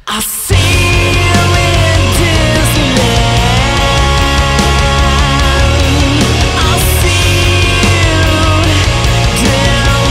I see you in Disneyland. I see you down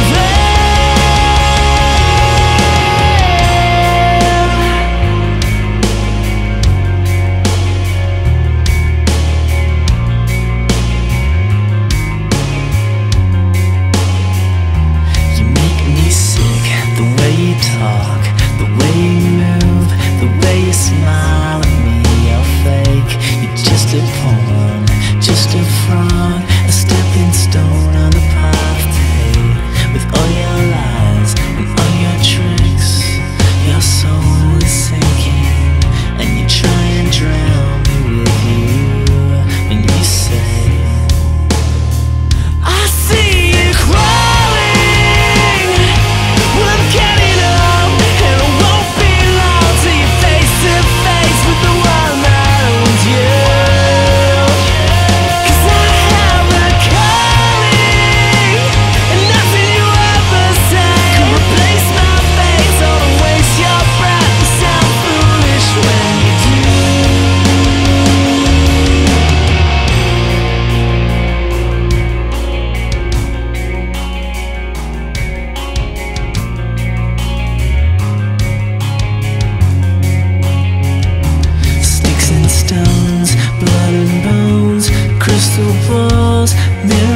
there. You make me sick, the way you talk, the way you move, the way you smile at me. You're fake, you're just a pawn, just a fraud, a stepping stone on the path to hate. With all your lies and all your tricks, your soul is sinking, and you try and drown me with you. And you say, I see you crawling, well, I'm getting up, and I won't be long till you're face to face with the one that owns you. 'Cause I have a calling, and nothing you ever say can replace my face or to waste your breath. You sound foolish when you do. Sticks and stones, blood and bones, crystal balls, mirror